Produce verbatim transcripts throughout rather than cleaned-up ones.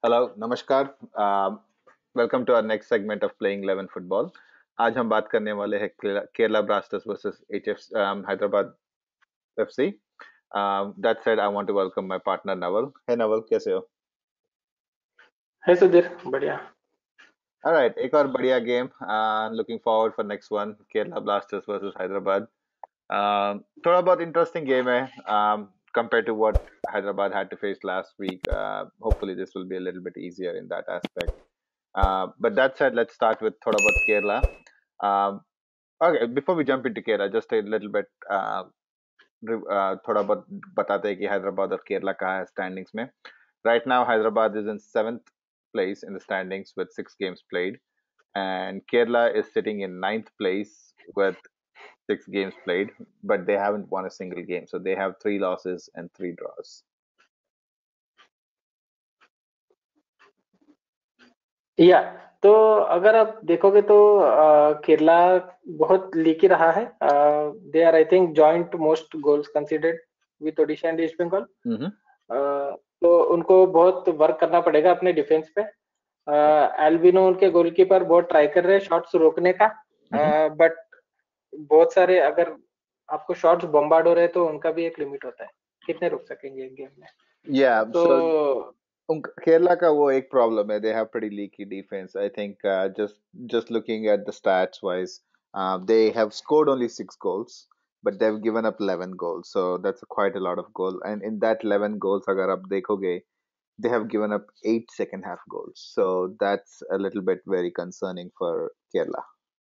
Hello नमस्कार। um, welcome to our next segment of playing eleven football. आज हम बात करने वाले हैं Kerala Kerala blasters versus H F Hyderabad FC. That said I want to welcome my partner Naval. Hey Naval, कैसे हो? है सुधीर बढ़िया। ऑलराइट, एक और बढ़िया game. Looking forward for next one, Kerala blasters versus Hyderabad. Um, थोड़ा बहुत इंटरेस्टिंग गेम है um, compared to what Hyderabad had to face last week. Uh, hopefully this will be a little bit easier in that aspect. Uh, but that said, let's start with thoda bahut Kerala. Um, okay, before we jump into Kerala, just a little bit uh, re- uh, थोड़ा बहुत बताते हैं कि हैदराबाद और केरला कहाँ है standings में. Right now, Hyderabad is in seventh place in the standings with six games played, and Kerala is sitting in ninth place with six games played, but they haven't won a single game. So they have three losses and three draws. या तो अगर आप देखोगे तो अ, केरला बहुत leaky रहा है। They are I think joint most goals conceded with Odisha and East Bengal. Mm-hmm. तो उनको बहुत वर्क करना पड़ेगा अपने डिफेंस पे। एल्बिनो उनके गोलकीपर बहुत ट्राई कर रहे हैं शॉट्स रोकने का, Mm-hmm. बट बहुत सारे अगर आपको शॉट्स बम्बार्ड हो रहे हैं तो उनका भी एक लिमिट होता है, कितने रुक सकेंगे एक गेम में। Yeah. तो So उनका केरला का वो एक प्रॉब्लम है, they have pretty leaky defense. I think uh, just just looking at the stats wise, uh, they have scored only six goals, but they've given up eleven goals. So that's quite a lot of goal. And in that eleven goals, अगर आप देखोगे, they have given up eight second half goals. So that's a little bit very concerning for Kerala.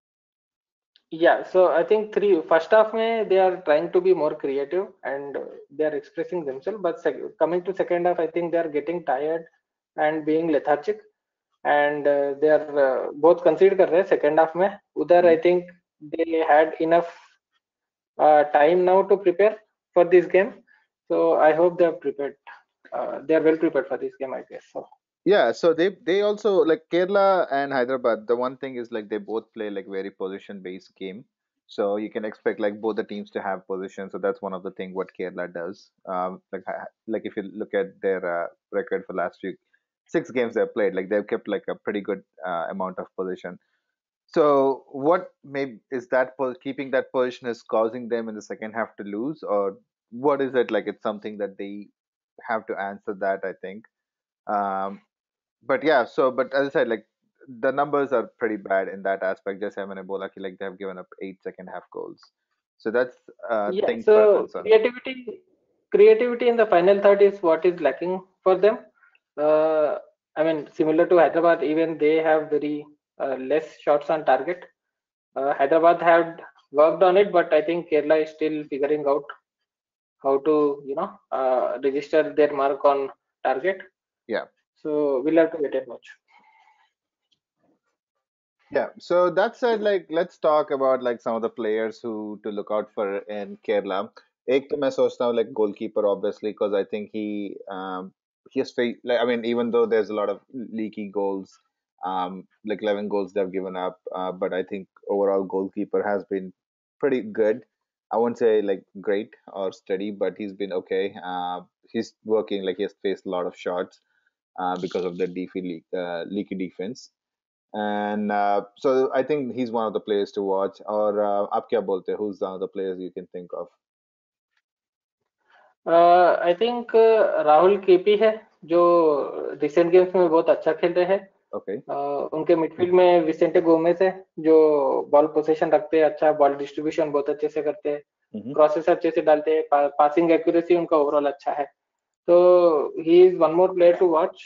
Yeah, so I think three first half में they are trying to be more creative and uh, they are expressing themselves. But sec coming to second half, I think they are getting tired and being lethargic, and uh, they are uh, both concede कर रहे हैं second half में. उधर I think they had enough uh, time now to prepare for this game. So I hope they are prepared. Uh, they are well prepared for this game, I guess. So Yeah, so they they also like Kerala and Hyderabad. The one thing is like they both play like very position based game. So you can expect like both the teams to have position. So that's one of the thing what Kerala does. Um, like ha- like if you look at their uh, record for last week, six games they've played, like they've kept like a pretty good uh, amount of position. So what may is that po- keeping that position is causing them in the second half to lose, or what is it like? It's something that they have to answer that, I think. Um, but yeah, so but as I said, like the numbers are pretty bad in that aspect. Just having Ebola, like they have given up eight second half goals, so that's a yeah, thing for so concern. creativity, creativity in the final third is what is lacking for them. Uh, I mean, similar to Hyderabad, even they have very uh, less shots on target. Uh, Hyderabad had worked on it, but I think Kerala is still figuring out how to, you know, uh, register their mark on target. Yeah, So we'll have to wait and watch. yeah. So that said, like let's talk about like some of the players who to look out for in Kerala. एक तो मैं सोचता हूँ like goalkeeper obviously because I think he um he has fa- like I mean even though there's a lot of leaky goals, um like eleven goals they've given up, uh, but I think overall goalkeeper has been pretty good. I won't say like great or steady, but he's been okay. Uh, he's working like he has faced a lot of shots uh, because of the leaky, leak, uh, leaky defense. And uh, so I think he's one of the players to watch. Or uh, आप क्या बोलते हो? Who's one of the players you can think of? I think Rahul KP है, जो recent games में बहुत अच्छा खेल रहे हैं। Okay. Uh, उनके मिडफील्ड में विसेंटे गोमेज है, जो बॉल पोजीशन रखते हैं, अच्छा बॉल डिस्ट्रीब्यूशन बहुत अच्छे से करते हैं, Mm-hmm. क्रॉसेस अच्छे से डालते हैं, पा, पासिंग एक्यूरेसी उनका ओवरऑल अच्छा है। तो he is one more player to watch.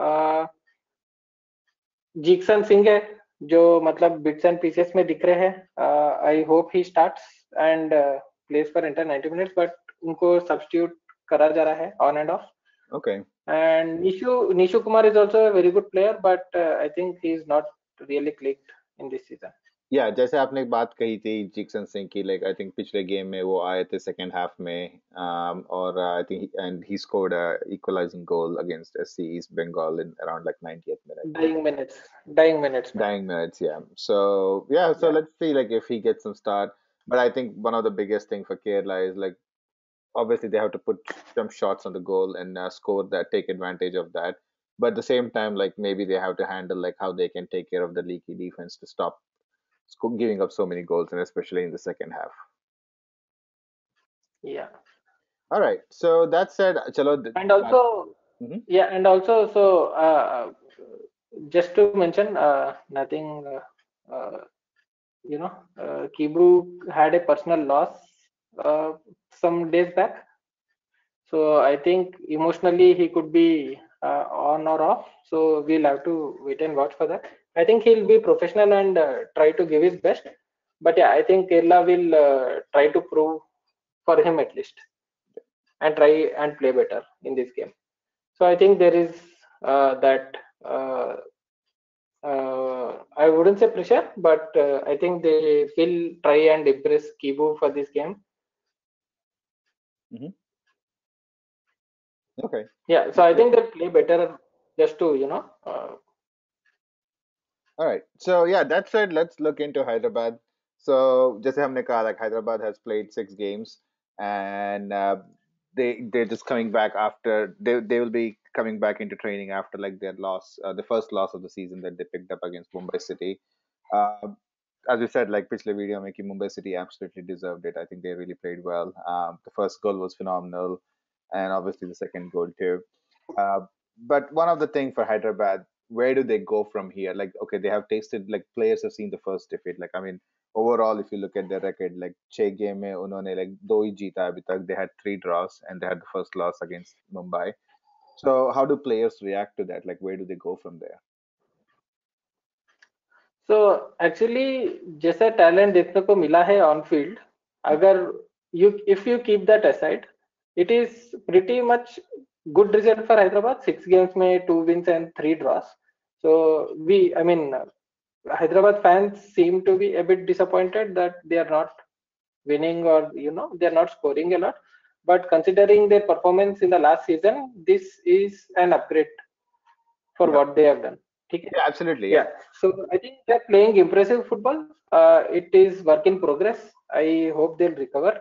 Jeakson Singh है, जो मतलब बिट्स एंड पीसेस में दिख रहे हैं। I hope he starts and plays for entire ninety minutes, but उनको सब्स्टिट्यूट करा जा रहा है on and off. Okay. And Nishu Nishu Kumar is also a very good player, but uh, I think he is not really clicked in this season. या जैसे आपने एक बात कही थी जिक्सन सिंह की, लाइक आई थिंक पिछले गेम में वो आए थे सेकंड हाफ में, um, और I think and he scored a equalising goal against SC East Bengal in around like ninetieth minute. Dying minutes, dying minutes, man. Dying minutes, yeah. So yeah, so Yeah, let's see like if he gets some start. But I think one of the biggest thing for Kerala is like obviously they have to put some shots on the goal and uh, score that, take advantage of that. but at the same time, like maybe they have to handle like how they can take care of the leaky defense to stop sco- giving up so many goals, and especially in the second half. Yeah. All right. So that said, chalo. th- And That, also, mhm. yeah, and also, so uh, just to mention, uh, nothing, uh, uh, you know, uh, Kibu had a personal loss uh, some days back. So I think emotionally he could be uh, on or off. So we'll have to wait and watch for that. I think he'll be professional and uh, try to give his best. But yeah, I think Kerala will uh, try to prove for him at least and try and play better in this game. So I think there is uh, that. Uh, uh, I wouldn't say pressure, but uh, I think they will try and impress Kibu for this game. Mhm. Okay. Yeah, so I think they'll play better just to you know. Uh, All right. So yeah, that said, let's look into Hyderabad. So जैसे हमने कहा, like Hyderabad has played six games, and uh, they they're just coming back after they they will be coming back into training after like their loss, uh, the first loss of the season that they picked up against Mumbai City. Uh, as we said, like पिछले video में कि Mumbai City absolutely deserved it. I think they really played well. Um, the first goal was phenomenal, and obviously the second goal too. Uh, but one of the things for Hyderabad, where do they go from here? Like, okay, they have tasted, like players have seen the first defeat. Like, I mean, overall, if you look at their record, like छह game में उन्होंने like दो ही जीता अभी तक. They had three draws and they had the first loss against Mumbai. So how do players react to that? Like, where do they go from there? तो actually जैसा talent देखने को मिला है ऑन फील्ड, अगर you if you keep that aside, it is pretty much good result for Hyderabad. Six games में two wins and three draws. So we I mean Hyderabad fans seem to be a bit disappointed that they are not winning, or you know they are not scoring a lot. But considering their performance in the last season, this is an upgrade for Yeah, what they have done. Okay? yeah, absolutely, yeah. Yeah. So I think they're playing impressive football. Uh, it is work in progress. I hope they'll recover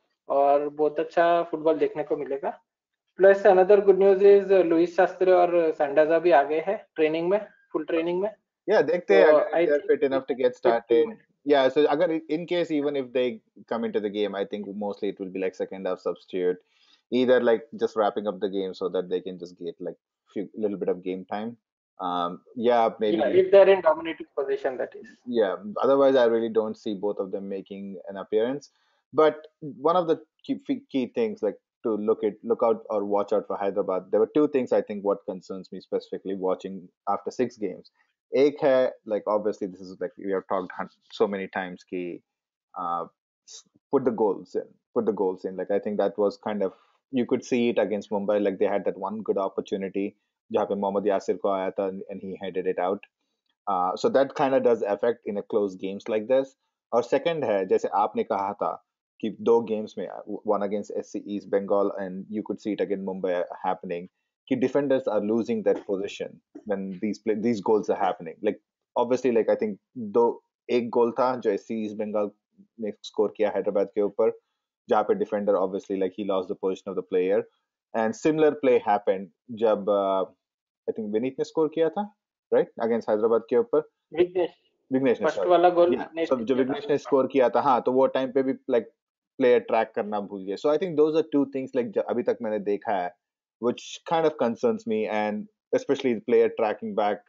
और बहुत अच्छा football देखने को मिलेगा. Plus another good news is Luis Sastre और Sandaza भी आ गए हैं ट्रेनिंग में, फुल ट्रेनिंग में. Yeah, देखते So हैं अगर if I they're think fit we enough to can get expect started. improvement. Yeah, so अगर in case even if they come into the game, I think mostly it will be like second half substitute, either like just wrapping up the game so that they can just get like few little bit of game time. Um, yeah, maybe Yeah, if if they're in dominating position, that is. yeah. Otherwise, I really don't see both of them making an appearance. But one of the key, key things, like to look at, look out or watch out for Hyderabad. There were two things I think what concerns me specifically watching after six games. Ek hai, like obviously this is like we have talked hun- so many times. Ki, uh, s- put the goals in, put the goals in. Like I think that was kind of you could see it against Mumbai. Like they had that one good opportunity. जहाँ पे मोहम्मद यासिर को आया था and he headed it out. Uh, so that kind of does affect in a close games like this. और second है जैसे आपने कहा था कि दो games में one against S C East Bengal and you could see it again Mumbai happening कि defenders are losing that position when these play, these goals are happening. Like obviously like I think दो एक गोल था जो S C East Bengal ने score किया हैदराबाद के ऊपर जहाँ पे defender obviously like he lost the position of the player and similar play happened जब uh, I think विनीत ने score किया था right against हैदराबाद के ऊपर विघ्नेश, विघ्नेश ने फर्स्ट सॉरी वाला गोल या विघ्नेश सो ने जो किया था. विघ्नेश ने स्कोर किया था हाँ तो वो टाइम पे भी लाइक प्लेयर ट्रैक करना भूल गए so I think those are two things like अभी तक मैंने देखा है which kind of concerns me and especially the player tracking back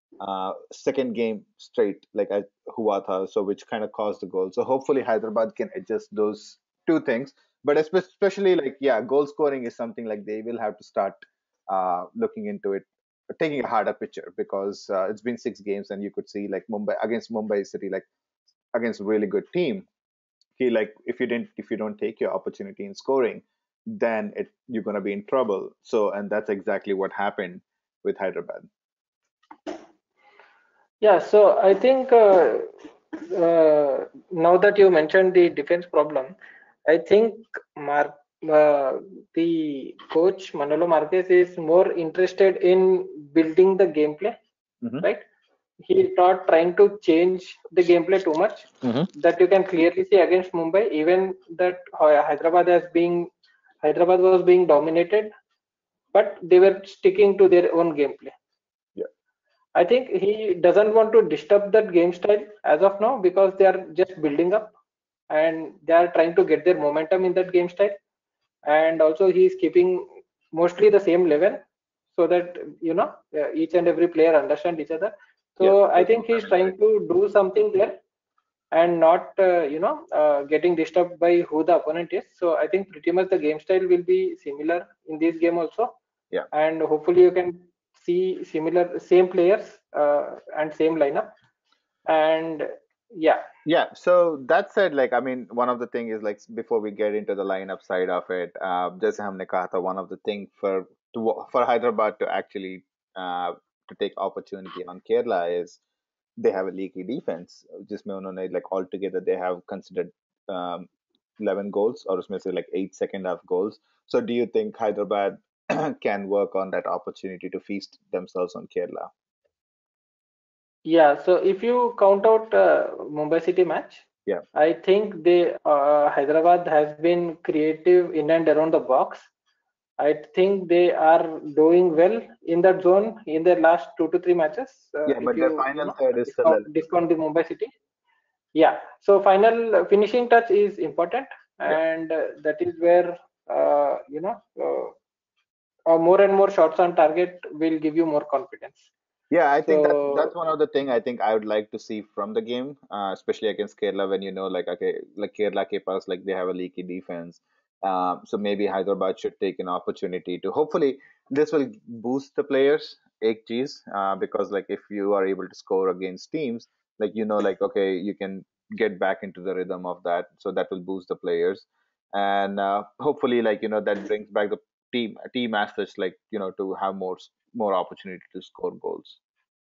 uh second game straight like I hua tha so which kind of caused the goal so hopefully Hyderabad can adjust those two things but espe- especially like yeah goal scoring is something like they will have to start uh looking into it taking a harder picture because uh, it's been six games and you could see like Mumbai against Mumbai City like against a really good team. He like if you didn't if you don't take your opportunity in scoring, then it you're gonna be in trouble. So and that's exactly what happened with Hyderabad. Yeah, so I think uh, uh, now that you mentioned the defense problem, I think Mar- uh, the coach Manolo Marquez is more interested in building the gameplay, Mm-hmm. right? He's not trying to change the gameplay too much. Mm-hmm. That you can clearly see against Mumbai, even that Hy- Hyderabad has being Hyderabad was being dominated, but they were sticking to their own gameplay. I think he doesn't want to disturb that game style as of now because they are just building up and they are trying to get their momentum in that game style. And also he is keeping mostly the same level so that you know uh, each and every player understand each other. Yeah, So I there's no think he's trying familiarity. to do something there and not uh, you know uh, getting disturbed by who the opponent is. So I think pretty much the game style will be similar in this game also, Yeah. and hopefully you can see similar same players uh, and same lineup. And yeah, Yeah, so that said, like, I mean, one of the thing is like before we get into the lineup side of it, uh, जैसे हमने कहा था, one of the thing for to for Hyderabad to actually uh, to take opportunity on Kerala is they have a leaky defense. जिसमें उन्होंने like altogether they have considered um, eleven goals or उसमें से like eight second half goals. So do you think Hyderabad can work on that opportunity to feast themselves on Kerala? yeah. So if you count out uh, Mumbai City match, Yeah, I think they uh, Hyderabad has been creative in and around the box. I think they are doing well in that zone in their last two to three matches. Uh, yeah, if but their you you final know third is still discount eligible. discount the Mumbai City, yeah. So final finishing touch is important, Yeah. and uh, that is where uh, you know uh, uh, more and more shots on target will give you more confidence. Yeah, I think that's So that's one of the thing I think I would like to see from the game, uh, especially against Kerala when you know like okay like Kerala ke paas like they have a leaky defense, um, so maybe Hyderabad should take an opportunity to hopefully this will boost the players एक चीज uh, because like if you are able to score against teams like you know like okay you can get back into the rhythm of that, so that will boost the players and uh, hopefully like you know that brings back the team team as such like you know to have more s- more opportunity to score goals.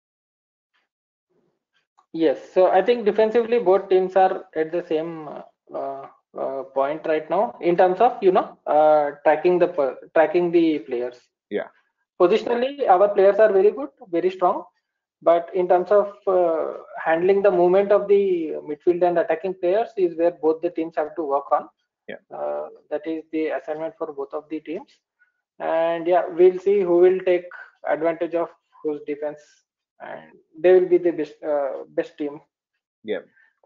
yes, so I think defensively both teams are at the same uh, uh, uh, point right now in terms of you know uh, tracking the per- tracking the players. Yeah. Positionally, our players are very good, very strong, but in terms of uh, handling the movement of the midfield and attacking players is where both the teams have to work on. Yeah. Uh, that is the assignment for both of the teams. And yeah, we'll see who will take advantage of whose defense, and they will be the best uh, best team. Yeah.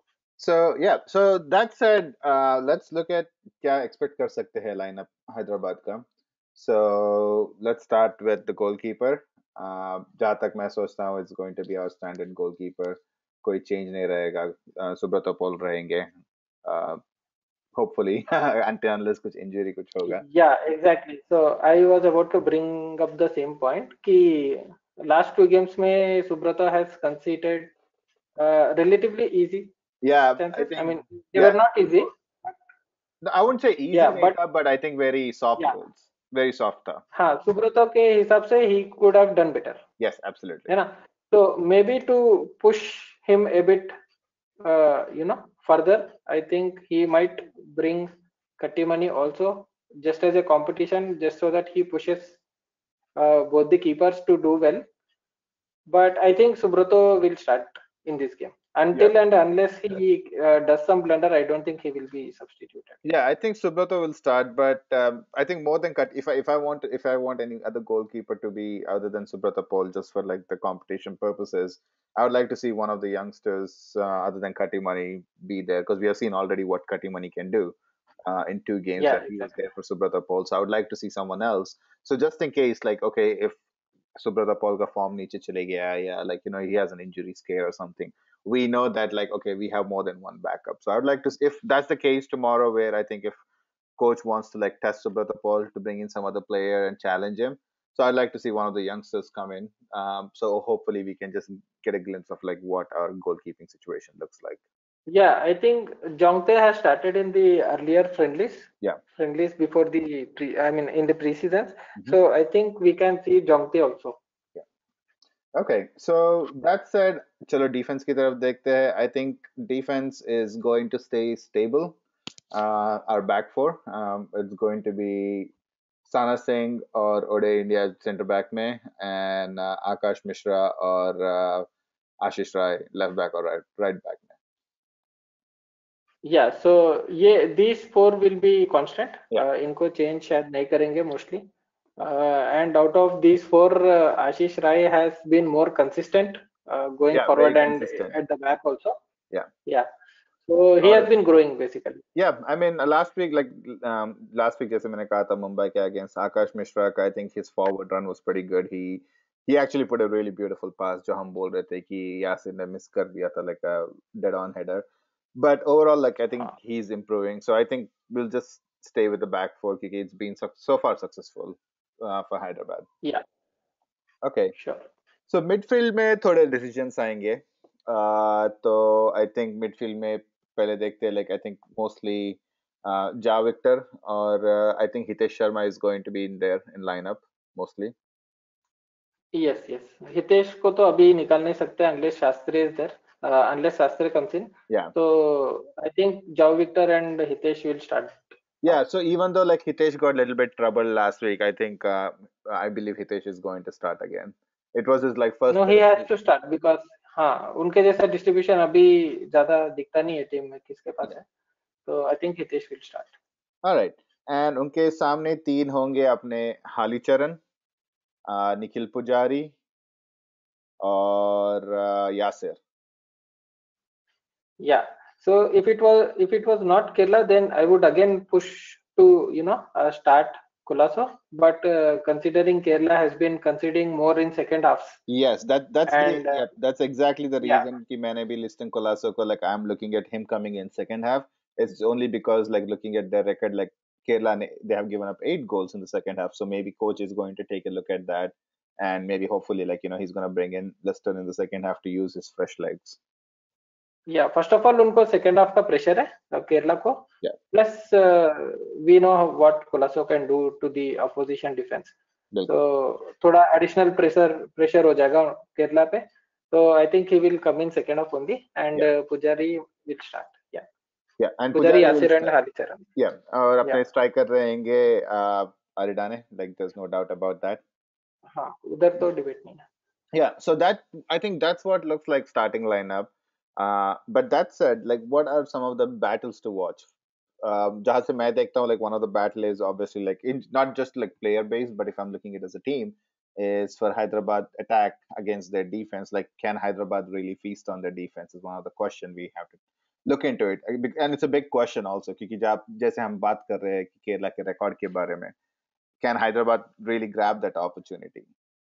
So yeah. So that said, uh, let's look at क्या expect कर सकते हैं lineup Hyderabad का. So let's start with the goalkeeper. Uh, जहाँ तक मैं सोचता हूँ it's going to be our standard goalkeeper. कोई change नहीं रहेगा. Uh, सुब्रत पॉल रहेंगे. Uh, hopefully until unless कुछ injury कुछ होगा. Yeah, exactly. So I was about to bring up the same point. कि last two games में Subrata has conceded uh, relatively easy Yeah, I chances. I think mean, they were yeah. not easy. I wouldn't say easy Yeah, नहीं but था, but I think very soft yeah, goals. Very soft था. हाँ, सुब्रतो के हिसाब से he could have done better, Yes, absolutely. है ना? So maybe to push him a bit, uh, you know, further, I think he might bring Kattimani also just as a competition, just so that he pushes uh, both the keepers to do well. But I think Subrato will start in this game. Yeah. Until and unless he uh, does some blunder, I don't think he will be substituted. Yeah, I think Subrata will start, but um, I think more than cut. If I if I want if I want any other goalkeeper to be other than Subrata Paul, just for like the competition purposes, I would like to see one of the youngsters uh, other than Katimani be there because we have seen already what Katimani can do uh, in two games Yeah, that he was exactly. there for Subrata Paul. So I would like to see someone else. So just in case, like okay, if Subrata Paul का form नीचे चले गया या like you know he has an injury scare or something, we know that like okay we have more than one backup. So I would like to if that's the case tomorrow where I think if coach wants to like test Subrata Paul to bring in some other player and challenge him. So I'd like to see one of the youngsters come in. Um, so hopefully we can just get a glimpse of like what our goalkeeping situation looks like. Yeah, I think Jongtae has started in the earlier friendlies, Yeah. friendlies before the pre, I mean in the pre-seasons. Mhm. So I think we can see Jongtae also. Yeah. Okay. So that said, चलो defense की तरफ देखते हैं. I think defense is going to stay stable. Uh, our back four. Um, it's going to be Sana Singh or Ode India center back में and uh, Akash Mishra or uh, Ashish Rai left back or right right back में. Yeah, so ये these four will be constant. Yeah. Uh, इनको change शायद नहीं करेंगे mostly. Uh, and out of these four, uh, Ashish Rai has been more consistent uh, going Yeah, very forward and consistent. at the back also. Yeah. Yeah. So he और has been growing basically. yeah, I mean, uh, last week, like um, last week, जैसे मैंने कहा था मुंबई के against Akash Mishra का, I think his forward run was pretty good. He he actually put a really beautiful pass, जो हम बोल रहे थे कि यासिर ने miss कर दिया था, like a dead on header. But overall, like I think हाँ, he's improving. So I think we'll just stay with the back four because it's been so, so far successful uh, for Hyderabad. yeah, Okay, sure. so midfield में थोड़े decisions आएंगे. Uh, तो I think midfield में पहले देखते हैं, like I think mostly uh, Ja Victor और uh, I think Hitesh Sharma is going to be in there in lineup mostly. Yes, yes. Hitesh को तो अभी निकाल नहीं सकते unless Shastri is there. Uh, unless Shastri comes in. Yeah, So I think Jao Victor and Hitesh will start now. yeah. So even though like Hitesh got a little bit trouble last week, I think uh, I believe Hitesh is going to start again. It was his like first No, he test. has to start because हाँ उनके जैसा distribution अभी ज्यादा दिखता नहीं है team में किसके पास है. तो I think Hitesh will start. All right, and उनके सामने तीन होंगे अपने हालीचरण, uh, निखिल पुजारी और uh, Yasir. Yeah. So if it was if it was not Kerala, then I would again push to you know uh, start Colaso. But uh, considering Kerala has been conceding more in second halves, Yes, that that's the and uh, yeah, that's exactly the yeah, reason कि मैंने भी listing Kolasov को like I'm looking at him coming in second half. It's only because like looking at their record, like Kerala ne- they have given up eight goals in the second half, so maybe coach is going to take a look at that, and maybe hopefully like you know he's gonna bring in Lister in the second half to use his fresh legs. yeah. First of all, उनको second half का pressure है uh, Kerala को. Yeah, Plus uh, we know what Colaso can do to the opposition defense. So बिल्कुल. थोड़ा additional pressure pressure हो जाएगा केरला पे. So I think he will come in second half only, and Yeah, uh, Pujari will start. Yeah, yeah, and Pujari, Pujari will Yasir and start. Haricharan. Yeah, और Yeah, अपने striker रहेंगे uh, Aridane, like there's no doubt about that. हाँ उधर तो debate नहीं है. Yeah, so that I think that's what looks like starting lineup. Uh, but that said, like, what are some of the battles to watch? Um, जहाँ से मैं देखता हूँ, like one of the battle is obviously like in, not just like player based, but if I'm looking at it as a team, is for Hyderabad attack against their defense. Like, can Hyderabad really feast on their defense? Is one of the question we have to look into it, and it's a big question also. क्योंकि जब जैसे हम बात कर रहे हैं कि केरला के record के बारे में, can Hyderabad really grab that opportunity?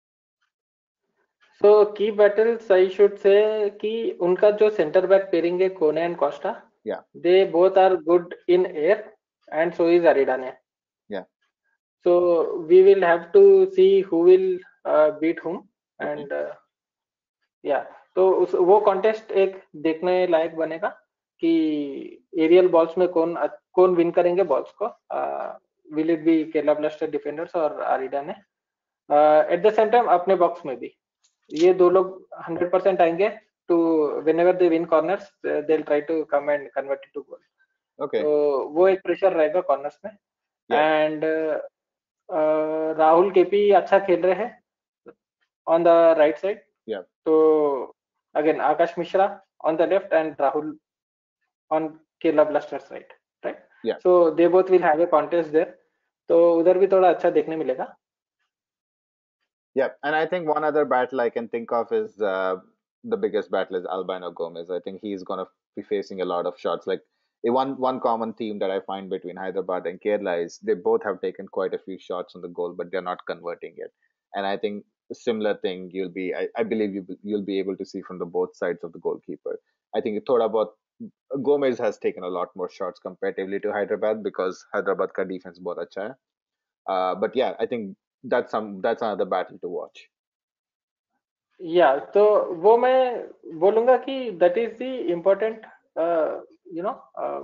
So key battles I should say कि उनका जो center back pairing है कोने and Costa, Yeah, they both are good in air, and so is Aridane. yeah, So we will have to see who will uh, beat whom, okay, and uh, yeah. तो उस वो contest एक देखने लायक बनेगा कि aerial balls में कौन कौन विन करेंगे बॉल्स को. Will it be Kerala blaster defenders और Aridane. At the same time अपने बॉक्स में भी ये दो लोग हंड्रेड परसेंट आएंगे to whenever they win corners they will try to come and convert it to goal. okay, तो वो एक प्रेशर रहेगा कॉर्नर्स में. yeah. एंड राहुल केपी अच्छा खेल रहे हैं on the right side. Yeah. तो again Akash Mishra on the left and Rahul on Kerala Blasters right, right? Yeah. So they both will have a contest there. तो उधर भी थोड़ा अच्छा देखने मिलेगा. Yeah, and I think one other battle I can think of is uh, the biggest battle is Albino Gomez. I think he's going to be facing a lot of shots. Like a one one common theme that I find between Hyderabad and Kerala is they both have taken quite a few shots on the goal, but they're not converting it. And I think a similar thing you'll be, I, I believe you you'll be able to see from the both sides of the goalkeeper. I think थोड़ा बहुत Gomez has taken a lot more shots comparatively to Hyderabad because Hyderabad का defense बहुत अच्छा है. Uh, but yeah, I think that's some that's another battle to watch. Yeah, तो वो मैं बोलूंगा कि that is the important uh, you know uh,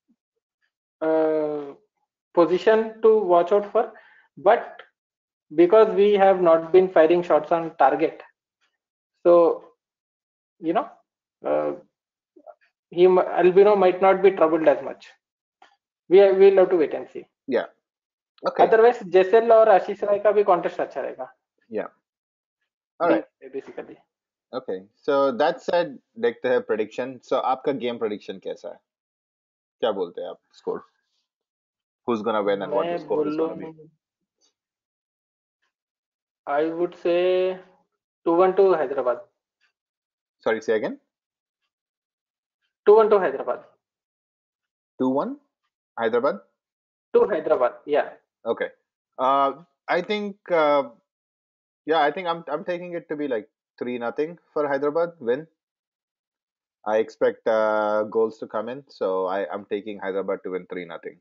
uh, position to watch out for, but because we have not been firing shots on target, so you know uh, he Albino might not be troubled as much. We we'll have to wait and see. Yeah. Okay. Otherwise Jessel और आशीष राय का भी contest अच्छा रहेगा. Yeah. All right. Basically. Okay. So that said, देखते हैं prediction. So आपका game prediction कैसा है? क्या बोलते हैं आप? Score. Who's gonna win and what the मैं score is बोलूं gonna be? I would say two one to Hyderabad. Sorry, say again. two one to Hyderabad. two one Hyderabad. To Hyderabad. Yeah. Okay. Uh, I think. Uh, yeah, I think I'm I'm taking it to be like three nothing for Hyderabad win. I expect uh, goals to come in, so I I'm taking Hyderabad to win three nothing.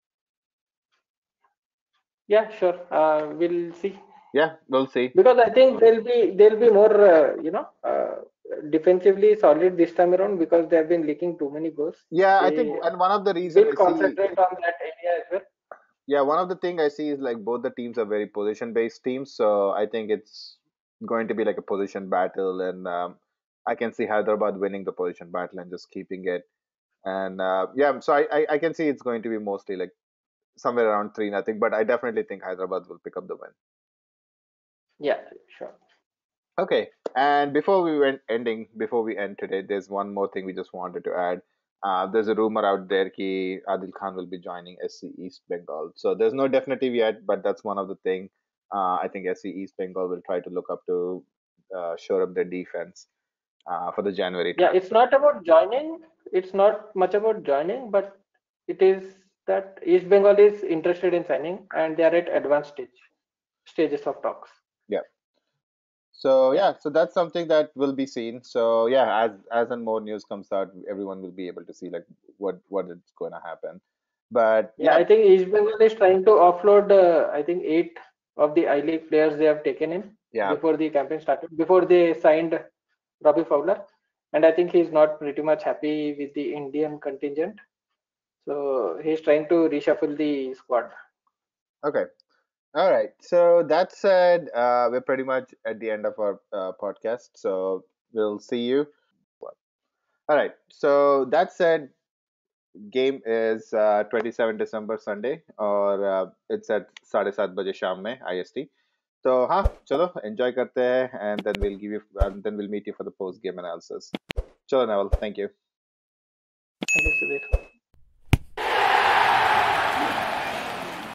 Yeah, sure. Uh, we'll see. Yeah, we'll see. Because I think they'll be they'll be more uh, you know uh, defensively solid this time around because they have been leaking too many goals. Yeah, I think, They and one of the reason will I see, concentrate on that area as well. yeah, one of the thing I see is like both the teams are very position based teams, so I think it's going to be like a position battle, and um, I can see Hyderabad winning the position battle and just keeping it. And uh, yeah, so I, I I can see it's going to be mostly like somewhere around three nothing, but I definitely think Hyderabad will pick up the win. Yeah, sure. Okay, and before we went ending, before we end today, there's one more thing we just wanted to add. Uh, there's a rumor out there that Adil Khan will be joining S C East Bengal. So there's no definitive yet, but that's one of the thing. Uh, I think S C East Bengal will try to look up to uh, shore up their defense uh, for the January Yeah, it's transfer. not about joining. It's not much about joining, but it is that East Bengal is interested in signing and they are at advanced stage stages of talks. Yeah. So Yeah. yeah, so that's something that will be seen. So yeah, as as and more news comes out, everyone will be able to see like what what is going to happen. But Yeah, yeah, I think East Bengal is trying to offload, uh, I think, eight of the I League players they have taken in yeah. before the campaign started, before they signed Robbie Fowler. And I think he's not pretty much happy with the Indian contingent. So he's trying to reshuffle the squad. Okay. All right. So that said, uh, we're pretty much at the end of our uh, podcast. So we'll see you. All right. So that said, game is uh, twenty-seventh December Sunday, or uh, it's at साढ़े सात बजे शाम में I S T. So हाँ, चलो enjoy करते हैं, and then we'll give you, and then we'll meet you for the post game analysis. चलो Naval, thank you. Thank you, Sudhir.